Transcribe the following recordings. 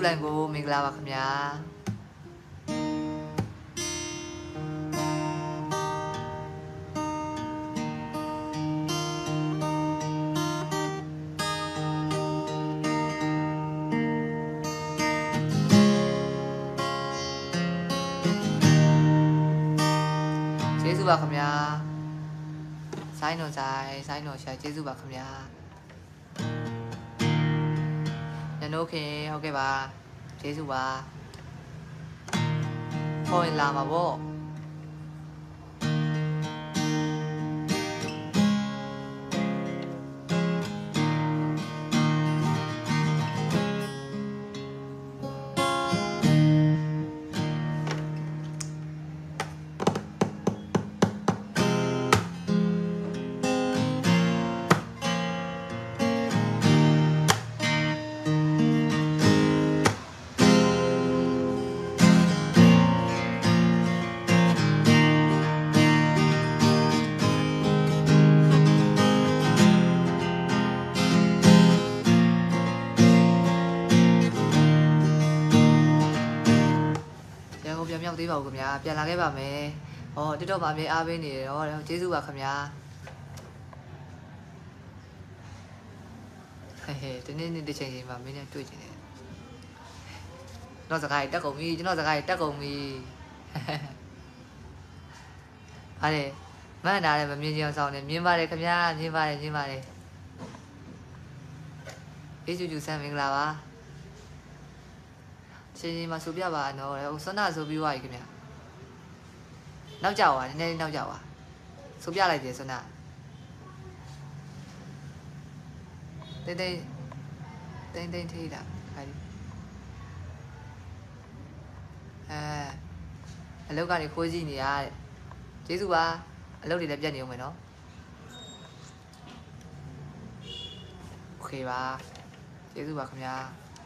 လိုက်ကိုမင်္ဂလာပါခင်ဗျာကျေးဇူးပါခင်ဗျာဆိုင်တော်ရှာကျေးဇူးပါခင်ဗျာညနိုးခင်ဟုတ်ကဲ့ပါကျေးဇူးပါခေါ်ရင်လာမှာပေါ့သေးပါဦးခင်ဗျာပြန်လာခဲ့ပါမယ်ဟောတက်တော့မှအမြဲအားပေးနေတယ်ဟောကျေးဇူးပါခင်ဗျာဟဲ့ဒီနေ့တစ်ချိန်မှာမင်းနဲ့တွေ့ချင်တယ်တော့စကားတက်ကုန်ပြီကျွန်တော်စကားတက်ကုန်ပြီဟာလေမန်နာလည်းမမြင်ချင်အောင်ဆောင်နေမြင်ပါတယ်ခင်ဗျာမြင်ပါတယ်အေးကျူဆန်းမင်္ဂလာပါချင်းမှာဆိုပြပါနော်ဆွမ်းနာဆိုပြီးသွားပြီခင်ဗျနောက်ကြပါနည်းနည်းနောက်ကြပါဆိုပြလိုက်တယ်ဆွမ်းနာတိန်ထိတာခိုင်းအလုပ်ကနေခိုးကြည့်နေရတဲ့ကျေးဇူးပါအလုပ်တွေလည်းပြတ်နေအောင်မယ်နော်โอเคပါကျေးဇူးပါခင်ဗျာ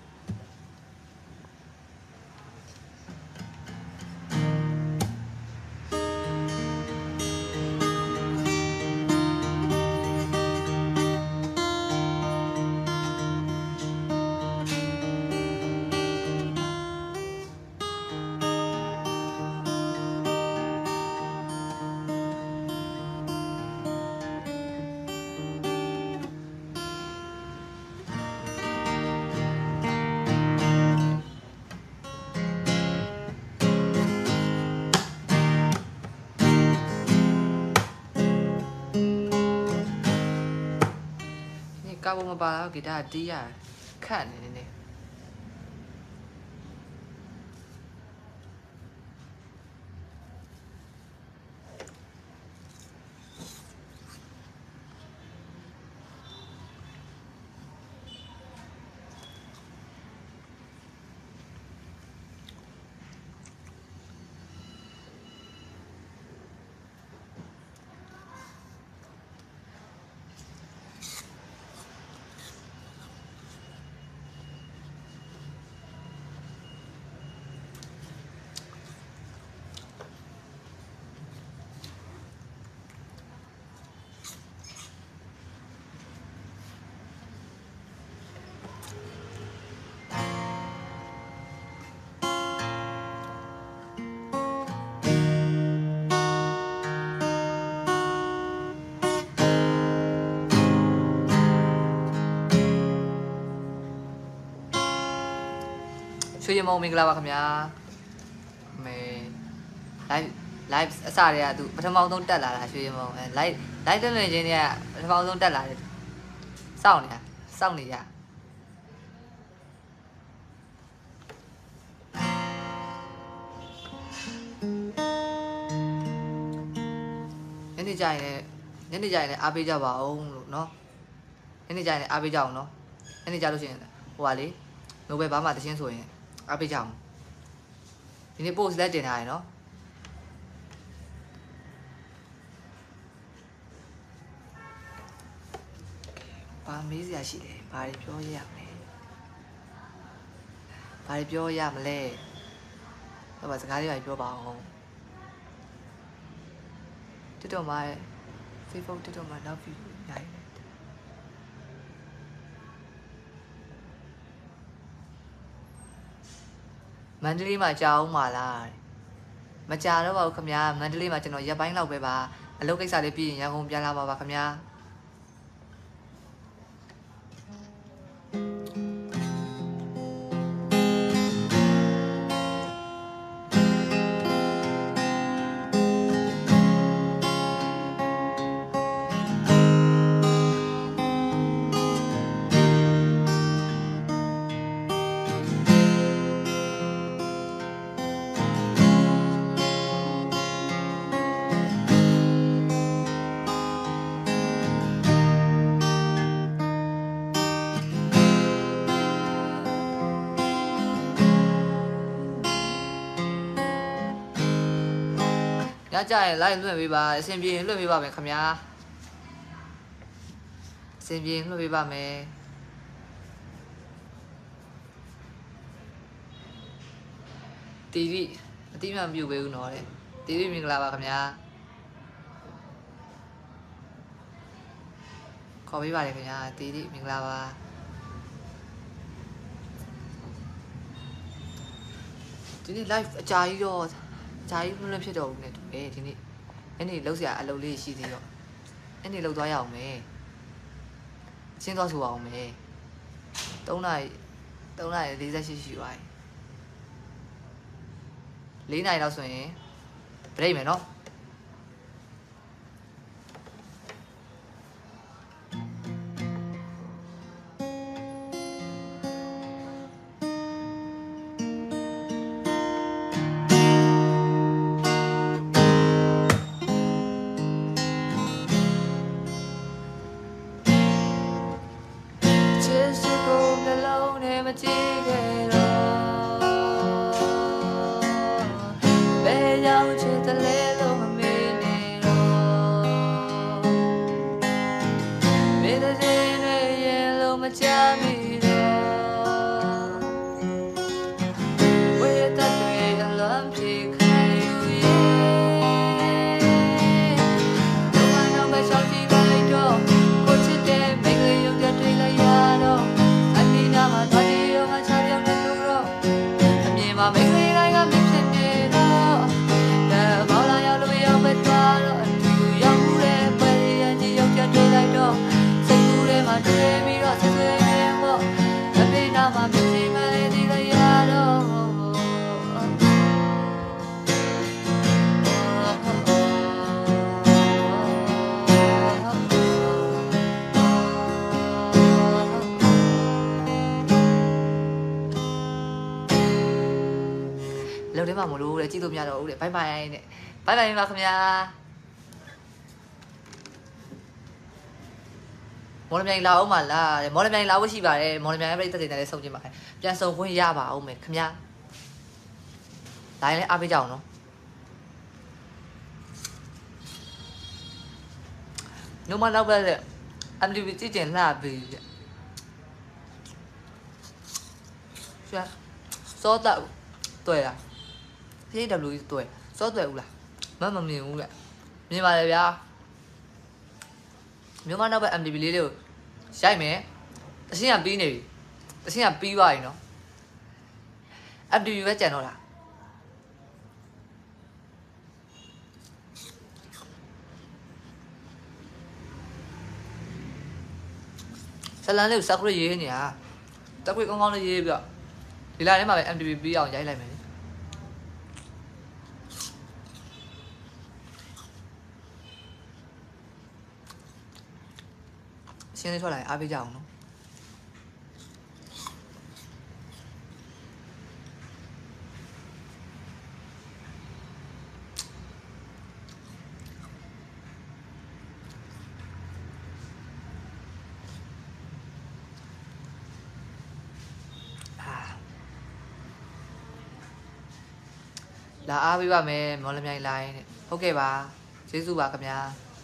ကာဘုံမပါတော့ဂီတတီးရခန့်နေနေရွှေရမုံမင်္ဂလာပါခင်ဗျာမေ live အစတွေကသူပထမဆုံးတက်လာတာရွှေရမုံlive တက်နေခြင်းတွေကပထမဆုံးတက်လာတယ်စောင့်နေရညနေကြရင်အားပေးကြပါအောင်လို့เนาะညနေကြရင်အားပေးကြအောင်เนาะညနေကြလို့ရှိရင်ဟိုပါလေနိုဘယ်ဘာမှတချင်းဆိုရင်အားပေးကြအောင်ဒီနေ့ post လည်းတင်ထားရယ်နော်ဘာမေးစရာရှိလဲဘာတွေပြောရမလဲတော့ဗာစကားလေးပါပြောပါအောင်တက်တော့မှာ Facebook တက်တော့မှာနောက်ပြီးရိုင်းမန္တလေးမှာကြာအောင်ပါလားမကြာတော့ပါဘူးခင်ဗျာမန္တလေးမှာကျွန်တော်ရက်ပိုင်းလောက်ပဲပါအလုပ်ကိစ္စလေးပြီးရင်ရန်ကုန်ပြန်လာပါပါခင်ဗျာညကြရင်လိုက်လွှင့်ပေးပါအဆင်ပြေလွှင့်ပေးပါမယ်ခင်ဗျာအဆင်ပြေလွှင့်ပေးပါမယ်တီရီအတိမမပြုတ်ပေးဘူးနော်တဲ့တီရီမင်္ဂလာပါခင်ဗျာခေါ်ပေးပါလေခင်ဗျာတီရီမင်္ဂလာပါဒီနေ့ live အကြာကြီးတော့ဂျာကြီးမလွတ်ဖြစ်တော့ဘူးနဲ့တူတယ်ဒီနေ့အဲ့ဒီလောက်စရာအလုပ်လေးရှိသေးတော့အဲ့ဒီလောက်သွားရအောင်မယ်အချင်းသွားဆိုအောင်မယ်3နာရီ48ရှိသွားပြီ4နာရီလောက်ဆိုရင်ပြိတ်မယ်နော်လောက်ထဲမှာမလို့တဲ့ကြည့်လို့မရတော့ဘူးတဲ့ဘိုင်ဘိုင်နဲ့ဘိုင်ဘိုင်ပါခင်ဗျာမော်လမြိုင်လာအောင်ပါလားတဲ့မော်လမြိုင်လာဖို့ရှိပါတယ်မော်လမြိုင်ရဲ့ပြည်သက်တွေနဲ့လည်းဆုံကြည့်ပါပြန်ဆုံခွင့်ရပါအောင်မယ်ခင်ဗျာဒါရင်လည်းအားပေးကြအောင်နော်ညမနောက်ပဲတဲ့ MTV ကြည့်ကျင်လှပြီတဲ့ရှာစောတော့တွေ့လားCW တွေ့စောတွေ့ဦးလားမမြင်ဘူးလေမြင်ပါလေဗျာမြို့မနောက်ပဲ MTV လေးကိုရိုက်မယ်တရှင်းကပြီးနေပြီတရှင်းကပြီးသွားပြီနော် MTV ပဲကြံတော့လားဇလန်လေးကိုစက်ခွေရေးနေတာတက်ခွေကောင်းကောင်းလေးရေးပြီးတော့ဒီလာထဲမှာပဲ MTV ပြီးအောင်ရိုက်လိုက်မယ်ရှင်းလေးထွက်လာရင်အားပေးကြအောင်နော်လာအားပေးပါမယ်မော်လမြိုင်လိုင်းတဲ့ဟုတ်ကဲ့ပါကျေးဇူးပါခင်ဗျာ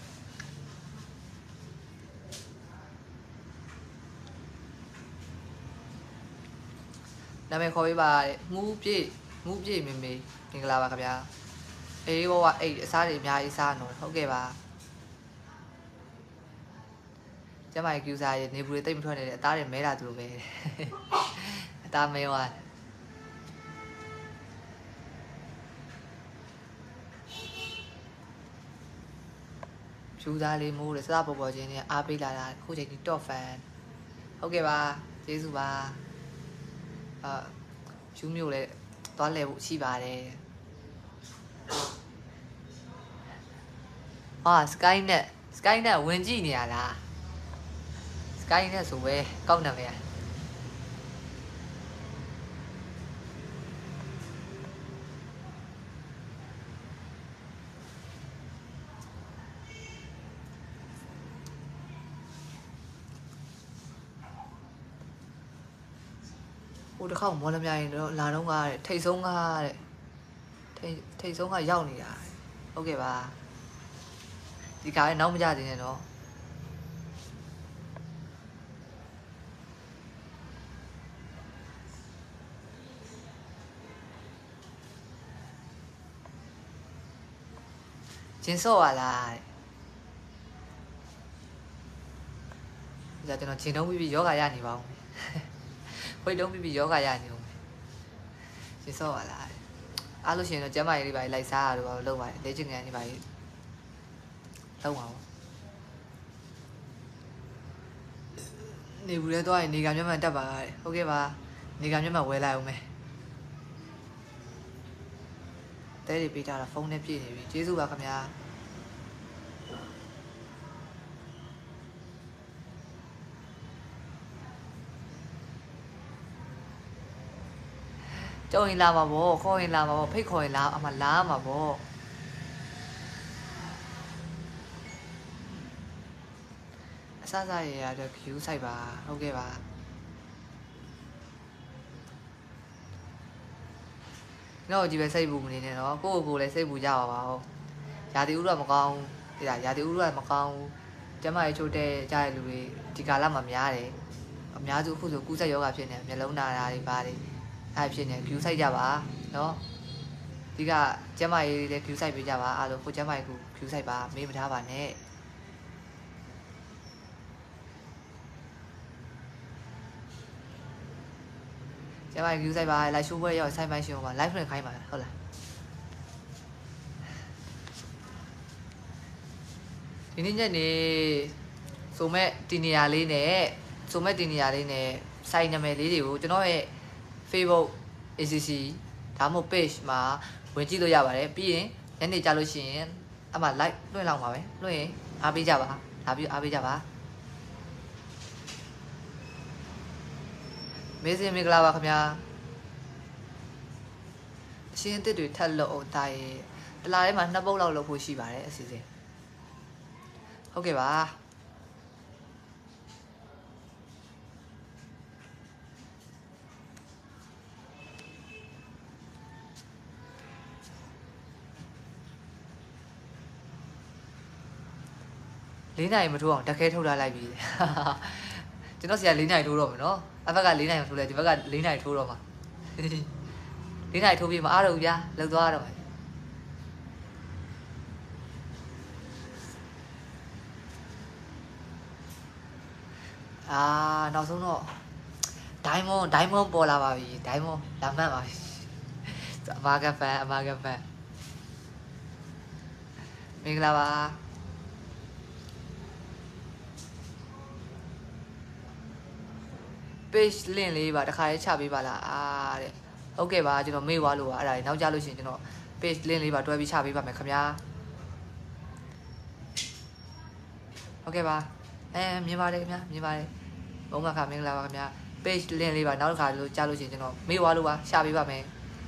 နာမည်ခေါ်ပေးပါတဲ့မူးပြည့်မေမေမင်္ဂလာပါခင်ဗျာအေးဘောကအဲ့အစားတွေအများကြီးစားနော်ဟုတ်ကဲ့ပါကျမရဲ့ကျူစာရဲ့နေဘူးတွေတိတ်မထွက်နေတဲ့အသားတွေမဲတာသူလိုပဲအသားမဲသွားယူသားလေးမိုးတဲ့စပေါ်ပေါ်ချင်းနဲ့အားပေးလာတာခုချိန်ဒီ top fan ဟုတ်ကဲ့ပါကျေးဇူးပါယူမျိုးလည်းသွားလဲဖို့ရှိပါတယ်ဟာ Skynet ဝင်ကြည့်နေရလား Skynet ဆိုပဲကောက်နာမည်ဟိုတစ်ခေါက်မော်လမြိုင်တော့လာတော့ကတဲ့ထိတ်ဆုံးကတဲ့ထိတ်ဆုံးကရောက်နေတာဟုတ်ကဲ့ပါဒီကားလည်းနောက်မကြသေးနဲ့တော့ကျင်းစော့ပါလားတဲ့ဒါကျွန်တော်ကျင်းတော့ပြီးယောဂရနေပါဦးဝိတ်တုံးပြီးယောဂရနေဦးကျင်းစော့ပါလားအားလို့ရှိရင်တော့ကျမ်းမာရေးလေးပါလိုက်စားရတော့လုပ်ပါတယ်လေ့ကျင့်ခန်းလေးပါလုပ်ပါဦးနေဘူးလဲသွားရင်နေကမျက်မှန်တက်ပါတဲ့ဟုတ်ကဲ့ပါနေကမျက်မှန်ဝယ်လိုက်အောင်မယ်တဲတွေပေးထားတာဖုန်းနဲ့ပြည့်နေပြီကျေးဇူးပါခင်ဗျာကြောင်ရင်လာမှာပေါ့ခေါ်ရင်လာမှာပေါ့ဖိတ်ခေါ်ရင်လာအမှလာမှာပေါ့အစစရရတော့ view ဆိုင်ပါဟုတ်ကဲ့ပါတော့ဒီပဲစိတ်ပူမနေနဲ့တော့ကိုယ့်ကိုယ်လည်းစိတ်ပူကြပါပါဟုတ်ရာသီဥတုကမကောင်းဘူးဒါရာသီဥတုကမကောင်းဘူးကျမရဲ့ချိုးတဲ့ကြားတဲ့လူတွေဒီကာလမှာများတယ်အများစုအခုဆိုကူးစက်ယောဂဖြစ်နေမျက်လုံးနာတာတွေပါတယ်အဲ့ဖြစ်နေ view ဆိုင်ကြပါနော်ဒီကကျမရေးလည်း view ဆိုင်ပေးကြပါအားလုံးကိုကျမရေးကို view ဆိုင်ပါမေးမထားပါနဲ့ကျမ view ဆိုင်ပါ live show ပွဲရောက်ဆိုင်ပိုင်းရှင်ပါ live နဲ့ခိုင်းပါဟုတ်လားဒီနေ့ညနေဆိုမဲ့တင်နေရလေးနဲ့စိုက်နာမည်လေးတွေကိုကျွန်တော်ရဲ့ Facebook ACC ဒါမှမဟုတ် page မှာဝင်ကြည့်လို့ရပါတယ်ပြီးရင်ညနေကြလို့ရှိရင်အမှ live လွှင့်လောက်ပါပဲလွှင့်ရင်အားပေးကြပါဒါပြီးအားပေးကြပါမေးစင်မင်္ဂလာပါခင်ဗျာအရှင်းအသစ်တွေထပ်လို့အောင်တာရဲ့တလားထဲမှာ2ပုတ်လောက်လုပ်ဖို့ရှိပါတယ်အစီအစဉ်ဟုတ်ကဲ့ပါ4 နိုင်မထိုးအောင်တက်ခဲထုတ်ထားလိုက်ပြီကျွန်တော်ဆရာ4နိုင်ထိုးတော့မယ်နော်အဘက်က4နိုင်ထိုးလဲဒီဘက်က4နိုင်ထိုးတော့မှာ4နိုင်ထိုးပြီးမအားတော့ဘူးဗျာလောက်သွားတော့မယ်နောက်ဆုံးတော့ diamond ပေါ်လာပါပြီ diamond လာမှတ်ပါပြီအမာကဖန်မင်္ဂလာပါpage link လေးပါတခါလေးချပေးပါလားတဲ့ဟုတ်ကဲ့ပါကျွန်တော်မေ့သွားလို့ပါအဲ့ဒါနောက်ကြလို့ရှိရင်ကျွန်တော် page link လေးပါတွဲပြီးချပေးပါမယ်ခင်ဗျာဟုတ်ကဲ့ပါမြင်ပါတယ်ခင်ဗျာမြင်ပါတယ်ဘုံမခါမင်္ဂလာပါခင်ဗျာ page link လေးပါနောက်တစ်ခါလို့ကြားလို့ရှိရင်ကျွန်တော်မေ့သွားလို့ပါချပေးပါမယ်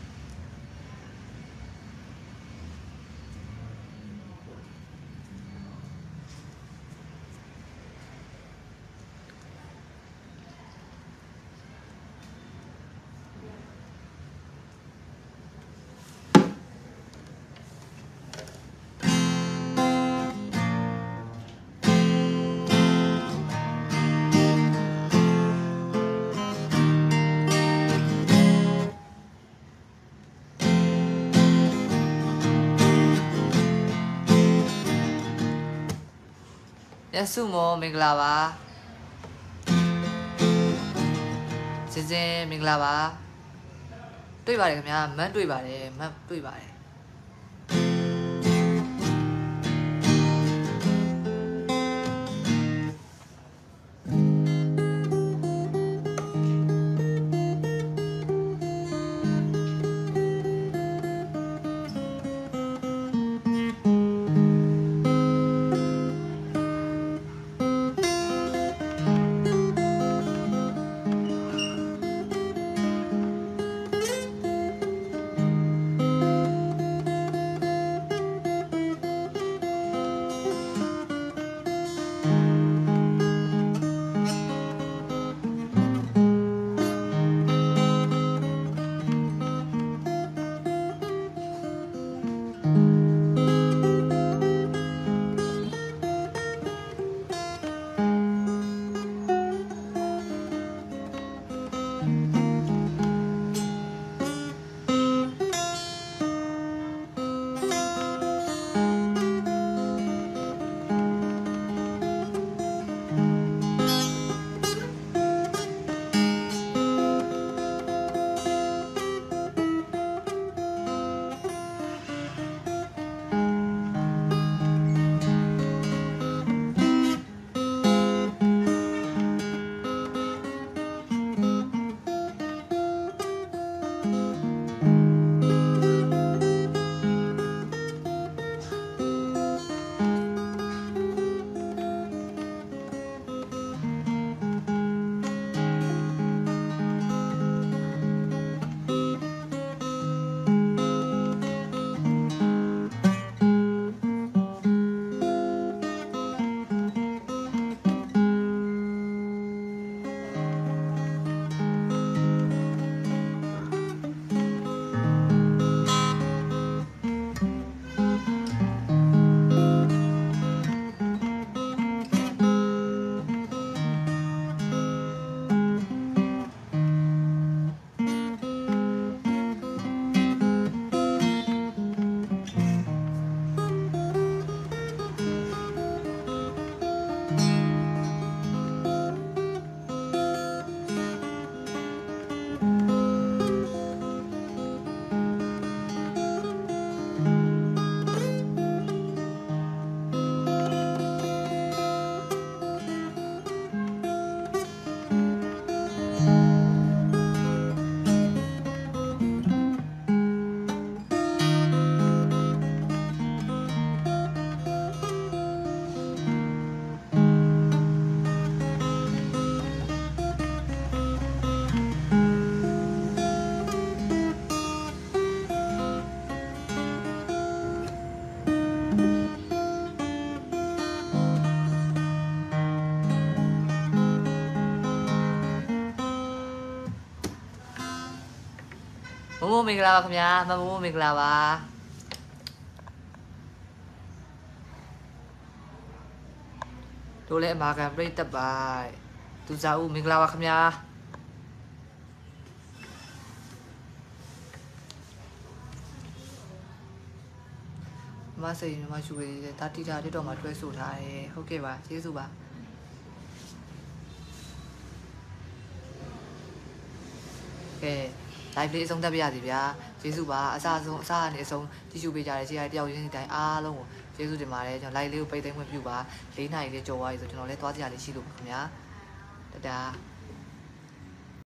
ရစုမောမင်္ဂလာပါစင်မင်္ဂလာပါတွေ့ပါတယ်ခင်ဗျာမတ်တွေ့ပါတယ်မိုးမင်္ဂလာပါခင်ဗျာမမိုးမင်္ဂလာပါတို့လည်းအမာခံပြိတက်ပါသူစားဦးမင်္ဂလာပါခင်ဗျာမစိန်မရှိွေးတာတီတာတက်တော့မှတွဲဆိုထားတယ်ဟုတ်ကဲ့ပါကျေးဇူးပါကဲ live လေးအဆုံးသတ်ပြရစီဗျာကျေးဇူးပါအစားဆုံးအစားအနေအဆုံးကြည့်ရှုပေးကြတဲ့ခြေရိုက်တယောက်ရင်းတိုင်းအားလုံးကိုကျေးဇူးတင်ပါတယ်ကျွန်တော် live လေးကိုပိတ်သိမ်းခွင့်ပြုပါ၄နာရီလေးကြော်သွားပြီဆိုကျွန်တော်လည်းသွားကြရလေးရှိလို့ပါခင်ဗျာတဒါ